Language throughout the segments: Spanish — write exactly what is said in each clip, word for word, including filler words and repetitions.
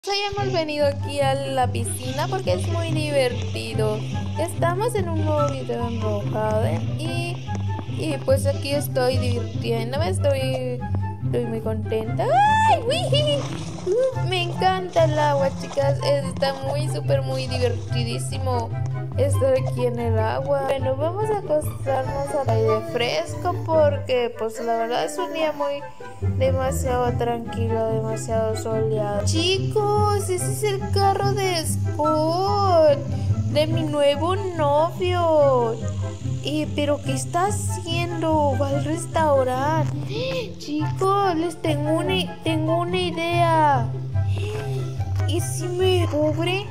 Hoy hemos venido aquí a la piscina porque es muy divertido. Estamos en un nuevo video en Brohaven y, y pues aquí estoy divirtiéndome, estoy, estoy muy contenta. ¡Ay, uy! Uh, me encanta el agua, chicas, está muy, súper, muy divertidísimo estar aquí en el agua. Bueno, vamos a acostarnos al aire fresco porque pues la verdad es un día muy demasiado tranquilo, demasiado soleado. Chicos, ese es el carro de Scott, de mi nuevo novio. Eh, pero ¿qué está haciendo? Va al restaurante. Chicos, les tengo una, tengo una idea. ¿Y si me pobre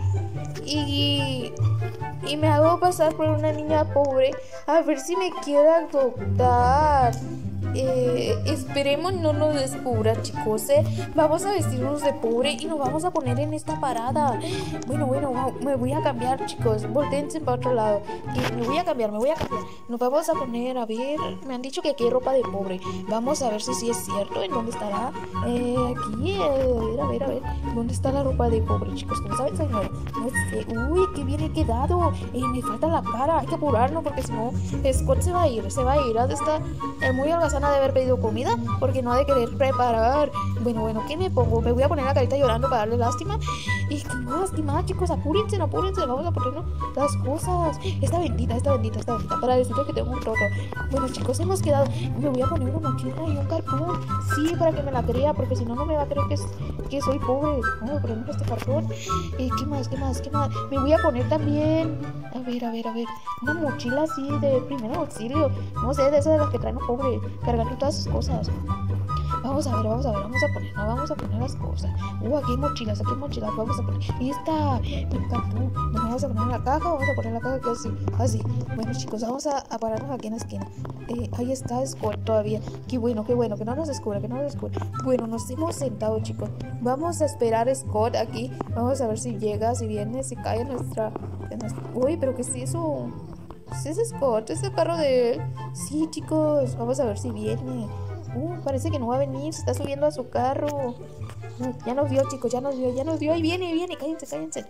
y, y me hago pasar por una niña pobre a ver si me quiere adoptar? Eh, esperemos no nos descubra, chicos, ¿eh? Vamos a vestirnos de pobre y nos vamos a poner en esta parada. Bueno, bueno, me voy a cambiar, chicos. Voltéense para otro lado. Y me voy a cambiar, me voy a cambiar. Nos vamos a poner, a ver. Me han dicho que aquí hay ropa de pobre. Vamos a ver si sí es cierto. ¿En dónde estará? Eh, aquí, eh, a ver, a ver, a ver. ¿Dónde está la ropa de pobre, chicos? ¿Cómo saben, señor? No sé. Uy, qué bien he quedado. Eh, me falta la cara. Hay que apurarnos porque si no, Scott se va a ir, se va a ir. Ha de estar eh, muy holgazana de haber pedido comida porque no ha de querer preparar. Bueno, bueno, ¿qué me pongo? Me voy a poner la carita llorando para darle lástima. Y qué más, qué más, chicos, apúrense, apúrense. Vamos a ponernos las cosas. Esta bendita, esta bendita, esta bendita, para decirles que tengo un roto. Bueno, chicos, hemos quedado. Me voy a poner una mochila y un cartón. Sí, para que me la crea, porque si no, no me va a creer que, es, que soy pobre. Vamos a ponernos este cartón. Eh, ¿Qué más, qué más, qué más? Me voy a poner también. A ver, a ver, a ver. Una mochila así de primer auxilio. No sé, de esas de las que traen los pobres. Cargando todas sus cosas. Vamos a ver, vamos a ver, vamos a poner, no, vamos a poner las cosas. Uh, aquí hay mochilas, aquí hay mochilas, vamos a poner. Esta, me encantó. Nos vamos a poner en la caja, vamos a poner la caja que así, así. Bueno, chicos, vamos a, a pararnos aquí en la esquina. Eh, ahí está Scott todavía. Qué bueno, qué bueno, que no nos descubra, que no nos descubra. Bueno, nos hemos sentado, chicos. Vamos a esperar a Scott aquí. Vamos a ver si llega, si viene, si cae en nuestra. En nuestra... Uy, pero ¿qué es eso? ¿Es Scott? ¿Es el carro de él? Sí, chicos, vamos a ver si viene. Uh, parece que no va a venir, se está subiendo a su carro. Uh, ya nos vio, chicos, ya nos vio, ya nos vio. Ahí viene, viene, cállense, cállense.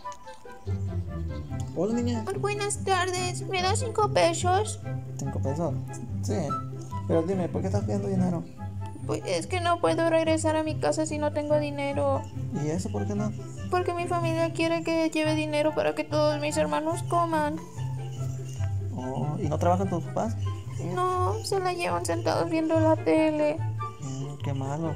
Hola, niña. Buenas tardes, ¿me das cinco pesos? ¿Cinco pesos? Sí. Pero dime, ¿por qué estás pidiendo dinero? Pues es que no puedo regresar a mi casa si no tengo dinero. ¿Y eso por qué no? Porque mi familia quiere que lleve dinero para que todos mis hermanos coman. Oh, ¿y no trabajan tus papás? No, se la llevan sentados viendo la tele. Mm, qué malo.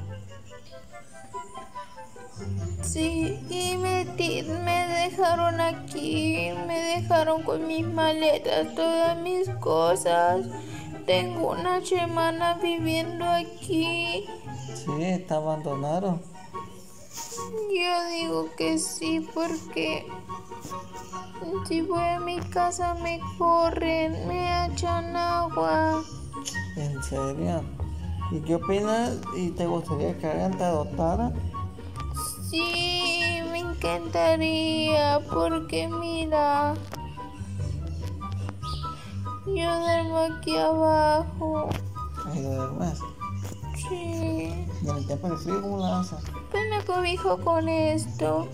Sí, y me, me dejaron aquí, me dejaron con mis maletas, todas mis cosas. Tengo una semana viviendo aquí. Sí, está abandonado. Yo digo que sí, porque si voy a mi casa me corren, me echan agua. ¿En serio? ¿Y qué opinas? ¿Y te gustaría que alguien te adoptara? Sí, me encantaría, porque mira, yo duermo aquí abajo. Ahí duermes. Sí. ¿Y en el tiempo de frío cómo lo haces? Pues me cobijo con esto.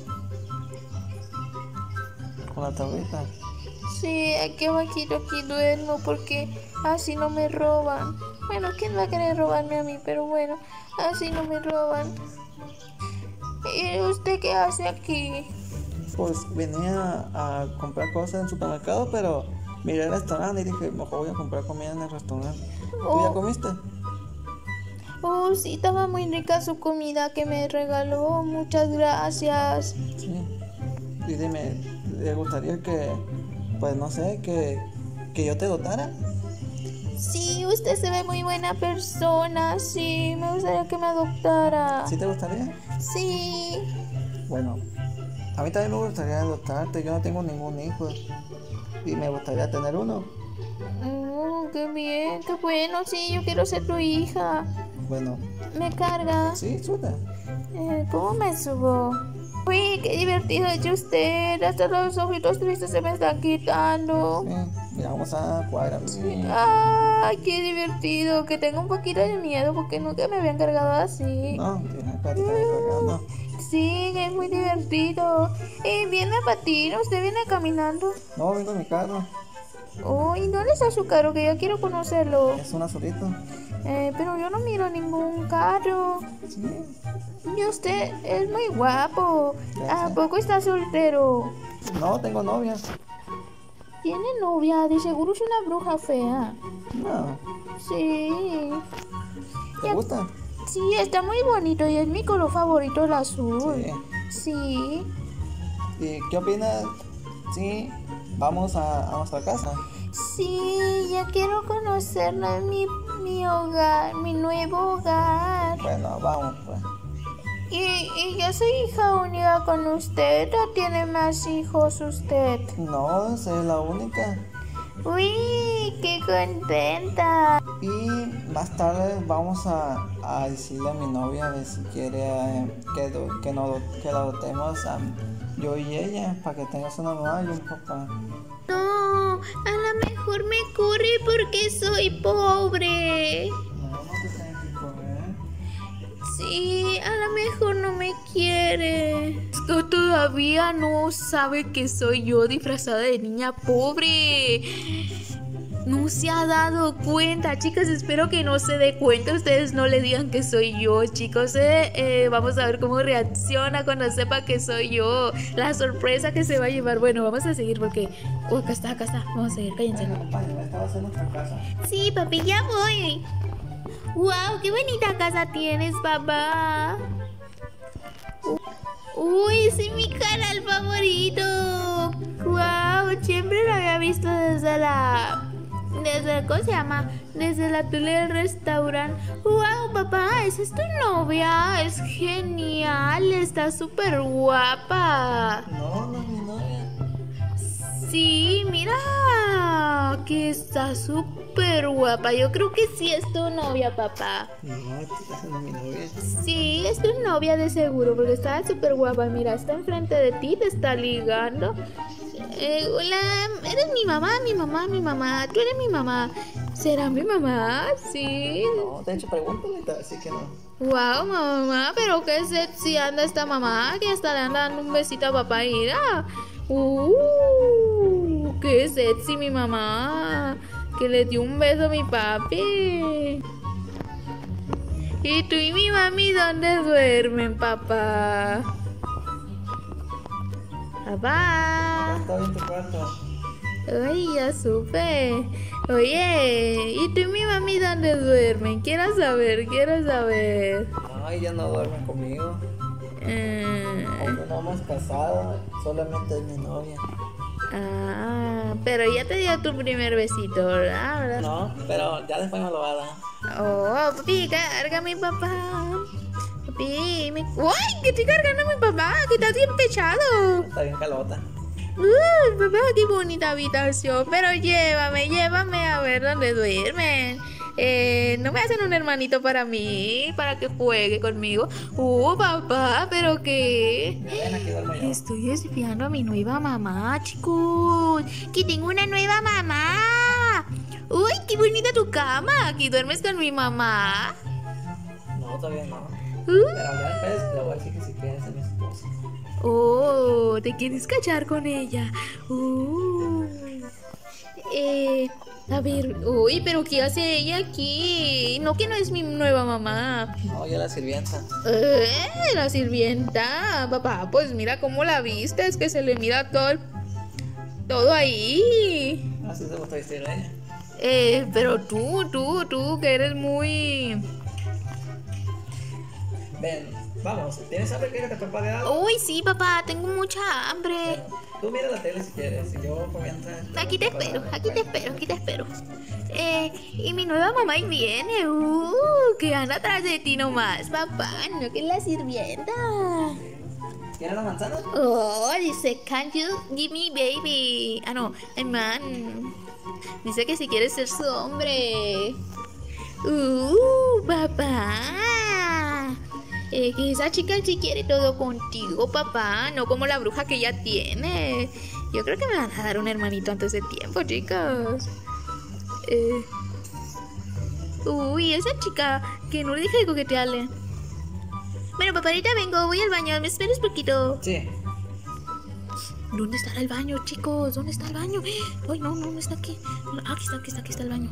¿Con la tablita? Sí, aquí abajito aquí duermo porque así no me roban. Bueno, ¿quién va a querer robarme a mí? Pero bueno, así no me roban. ¿Y usted qué hace aquí? Pues venía a comprar cosas en el supermercado, pero miré el restaurante y dije, mejor voy a comprar comida en el restaurante. Oh. ¿Tú ya comiste? Oh, sí, estaba muy rica su comida que me regaló. Muchas gracias. Sí. Y dime, ¿le gustaría que, pues no sé, que, que yo te dotara? Sí, usted se ve muy buena persona. Sí, me gustaría que me adoptara. ¿Sí te gustaría? Sí. Bueno, a mí también me gustaría adoptarte. Yo no tengo ningún hijo y me gustaría tener uno. Mm, qué bien, qué bueno. Sí, yo quiero ser tu hija. Bueno. ¿Me carga? Sí, suda. Eh, ¿Cómo me subo? Uy, qué divertido es usted. Hasta los ojitos tristes se me están quitando. Sí, mira, vamos a cuadrar. Sí. Ay, qué divertido. Que tengo un poquito de miedo porque nunca me habían cargado así. No, tienes que estar cargando. Sí, es muy divertido. Eh, ¿viene a patín? ¿Usted viene caminando? No, vengo en mi carro. Uy, ¿dónde está su carro? Que ya quiero conocerlo. Es un azulito. Eh, pero yo no miro ningún carro. Sí. Y usted es muy guapo. Gracias. ¿A poco está soltero? No, tengo novia. ¿Tiene novia? De seguro es una bruja fea. No. Sí. ¿Te Ya- gusta? Sí, está muy bonito y es mi color favorito el azul. Sí. Sí. ¿Y qué opinas? Sí, vamos a, a nuestra casa. Sí, ya quiero conocerlo en mi, mi hogar, mi nuevo hogar. Bueno, vamos pues. ¿Y, y yo soy hija única con usted o tiene más hijos usted? No, soy la única. Uy, qué contenta. Y más tarde vamos a, a decirle a mi novia a ver si quiere eh, que, do- que, no, que la adoptemos a yo y ella para que tengas una mamá y un papá. No, a lo mejor me corre porque soy pobre. No, no te tienes que comer. Sí, a lo mejor no me quiere. Esto todavía no sabe que soy yo disfrazada de niña pobre. No se ha dado cuenta, chicas. Espero que no se dé cuenta. Ustedes no le digan que soy yo, chicos. Eh, Eh, vamos a ver cómo reacciona cuando sepa que soy yo. La sorpresa que se va a llevar. Bueno, vamos a seguir porque... Oh, acá está, acá está. Vamos a seguir, cállense. Bueno, acompáñame, esta va a ser nuestra casa. Sí, papi, ya voy. Wow, qué bonita casa tienes, papá. Uy, ese es mi canal favorito. Wow, siempre lo había visto desde la... Desde, ¿cómo se llama? Desde la tele del restaurante. Wow, papá, esa es tu novia. Es genial, está súper guapa. No, no es mi novia. Sí, mira, que está súper guapa. Yo creo que sí es tu novia, papá. No, esa no es mi novia. Sí, es tu novia de seguro, porque está súper guapa. Mira, está enfrente de ti, te está ligando. Eh, hola, eres mi mamá, mi mamá, mi mamá. Tú eres mi mamá. ¿Será mi mamá? Sí. No, de hecho, pregúntale y te va a decir que no. Wow, mamá, pero qué sexy anda esta mamá, que hasta le anda dando un besito a papá. Mira. Uh, qué sexy mi mamá, que le dio un beso a mi papi. ¿Y tú y mi mami dónde duermen, papá? Papá. Acá está en tu cuarto. Ay, ya supe. Oye, ¿y tú y mi mami dónde duermen? Quiero saber, quiero saber. No, ella no duerme conmigo. Eh, Aún no hemos casado, solamente es mi novia. ah, pero ya te dio tu primer besito, ¿verdad? ¿verdad? No, pero ya después me lo va a dar. Oh, papi, carga a mi papá. Papi, me... ¡Uy! Que estoy cargando a mi papá, que está bien pechado. Está bien calota. Uy, papá, qué bonita habitación. Pero llévame, llévame a ver dónde duermen. Eh, ¿no me hacen un hermanito para mí? Para que juegue conmigo. Uh, papá, pero qué. Ven, aquí duermo yo. Estoy espiando a mi nueva mamá, chicos. Que tengo una nueva mamá. Uy, qué bonita tu cama. Aquí duermes con mi mamá. No, todavía no. Uh. Pero ya después le voy a decir que si quieres ser mi esposa. Oh, ¿te quieres cachar con ella? Uh. Eh, a ver, uy, pero ¿qué hace ella aquí? No, que no es mi nueva mamá. No, yo la sirvienta. Eh, la sirvienta. Papá, pues mira cómo la viste. Es que se le mira todo el- todo ahí. Así se gusta vestir a ella. Eh, pero tú, tú, tú, que eres muy... Ven, vamos. ¿Tienes hambre? ¿Quieres que te prepare algo? Uy, sí, papá, tengo mucha hambre. Bueno, tú mira la tele si quieres. Y yo por mientras. Aquí te espero, aquí te espero, aquí te espero. Eh, y mi nueva mamá ahí viene. Uh, que anda atrás de ti nomás, papá. No, que es la sirvienta. ¿Quieres la manzana? Oh, dice, can you give me baby? Ah, no, el man. Dice que si quieres ser su hombre. Uh, papá. Eh, que esa chica sí quiere todo contigo, papá. No como la bruja que ella tiene. Yo creo que me van a dar un hermanito antes de tiempo, chicos. Eh. Uy, esa chica que no le dije coquetearle. Bueno, papá, ahorita vengo, voy al baño, me esperes poquito. Sí. ¿Dónde estará el baño, chicos? ¿Dónde está el baño? Ay, no, no, no está aquí. Ah, aquí está, aquí está, aquí está el baño.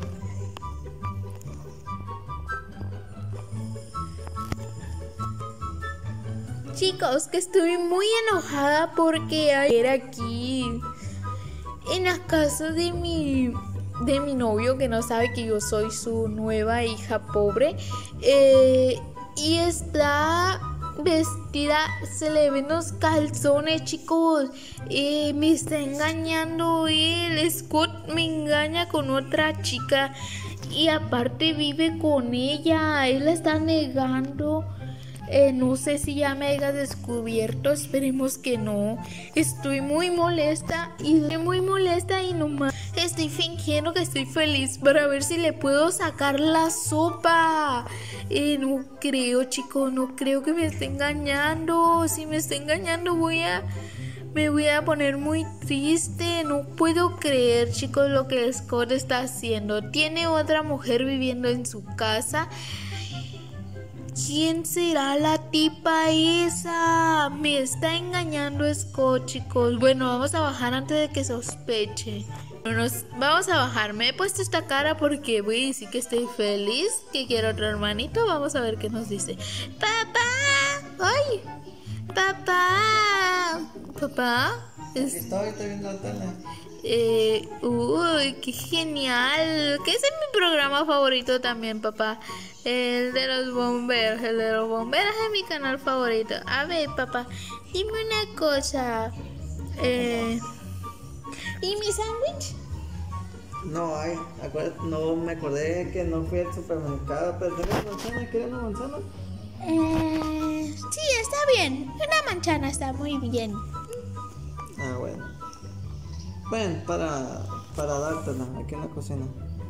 Chicos, que estoy muy enojada porque ayer aquí en la casa de mi de mi novio, que no sabe que yo soy su nueva hija pobre, eh, y está vestida, se le ven los calzones, chicos. Eh, me está engañando él. Scott me engaña con otra chica y aparte vive con ella. Él la está negando. Eh, no sé si ya me haya descubierto, esperemos que no. Estoy muy molesta y estoy muy molesta y nomás estoy fingiendo que estoy feliz para ver si le puedo sacar la sopa. Eh, no creo, chicos, no creo que me esté engañando. Si me está engañando voy a... me voy a poner muy triste. No puedo creer, chicos, lo que Scott está haciendo. Tiene otra mujer viviendo en su casa. ¿Quién será la tipa esa? Me está engañando Scott, chicos. Bueno, vamos a bajar antes de que sospeche. Nos, vamos a bajar. Me he puesto esta cara porque voy a decir que estoy feliz, que quiero otro hermanito. Vamos a ver qué nos dice. ¡Papá! ¡Ay! ¡Papá! ¿Papá? Es... Estoy, estoy viendo la tele. Eh, uy, qué genial. ¿Qué es mi programa favorito también, papá? El de los bomberos. El de los bomberos es mi canal favorito. A ver, papá, dime una cosa. Eh, ¿Y mi sándwich? No hay, acuérdate, no me acordé que no fui al supermercado, pero ¿tienes manzana? ¿Quieres una manzana? Eh, sí, está bien. Una manzana está muy bien. Ah, bueno. Ven, para, para dártela aquí en la cocina.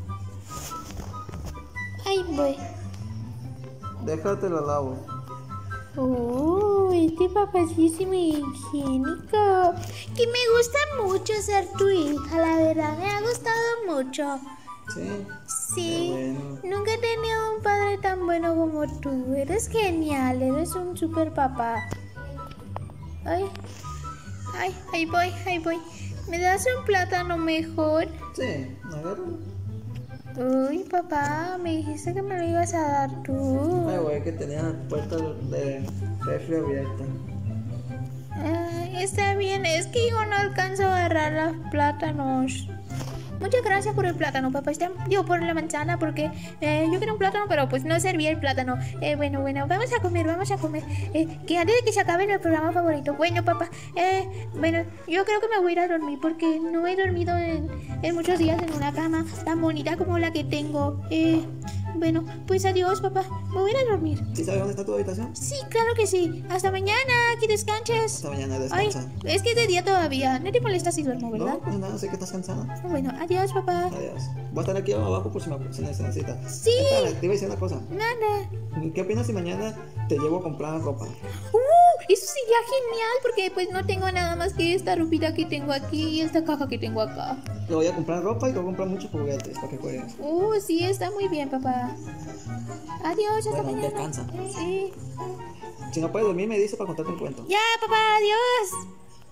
Ahí voy. Déjate la lavo. Oh, este papá sí es muy higiénico. Que me gusta mucho ser tu hija, la verdad, me ha gustado mucho. Sí. Sí, bueno. Nunca he tenido un padre tan bueno como tú. Eres genial, eres un super papá. Ay, ay, ahí voy, ahí voy. ¿Me das un plátano mejor? Sí, agárralo. Uy, papá, me dijiste que me lo ibas a dar tú. Ay, güey, que tenía la puerta de refri abierta. Ay, está bien, es que yo no alcanzo a agarrar los plátanos. Muchas gracias por el plátano, papá. Digo, por la manzana, porque eh, yo quiero un plátano, pero pues no servía el plátano. Eh, bueno, bueno, vamos a comer, vamos a comer. Eh, que antes de que se acabe el programa favorito. Bueno, papá, eh, bueno, yo creo que me voy a ir a dormir porque no he dormido en, en muchos días en una cama tan bonita como la que tengo. Eh, bueno, pues adiós, papá. Me voy a ir a dormir. ¿Sí sabes dónde está tu habitación? Sí, claro que sí. Hasta mañana, que descanses. Hasta mañana, descansa. Ay, es que es de día todavía. No te molesta si duermo, ¿verdad? No, pues nada, sé que estás cansada. Bueno, adiós, papá. Adiós. Voy a estar aquí abajo por si me si necesitas. Sí. Espera, te iba a decir una cosa. Nada. ¿Qué opinas si mañana te llevo a comprar ropa? ¡Uh! Eso sería genial porque pues no tengo nada más que esta ropita que tengo aquí y esta caja que tengo acá. Te voy a comprar ropa y te voy a comprar muchos juguetes para que juegues. ¡Uh! Sí, está muy bien, papá. Adiós, hasta Bueno, mañana. descansa. Sí. Si no puedes dormir, me dice para contarte un cuento. Ya, papá, adiós.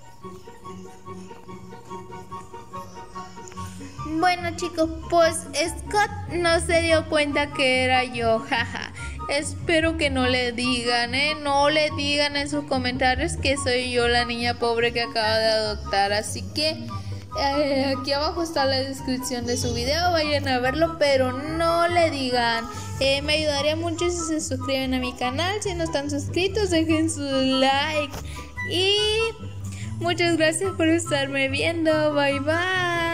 Bueno, chicos, pues Scott no se dio cuenta que era yo, jaja. Espero que no le digan, ¿eh? No le digan en sus comentarios que soy yo la niña pobre que acaba de adoptar. Así que eh, aquí abajo está la descripción de su video, vayan a verlo, pero no le digan. Eh, me ayudaría mucho si se suscriben a mi canal. Si no están suscritos, dejen su like. Y muchas gracias por estarme viendo. Bye bye.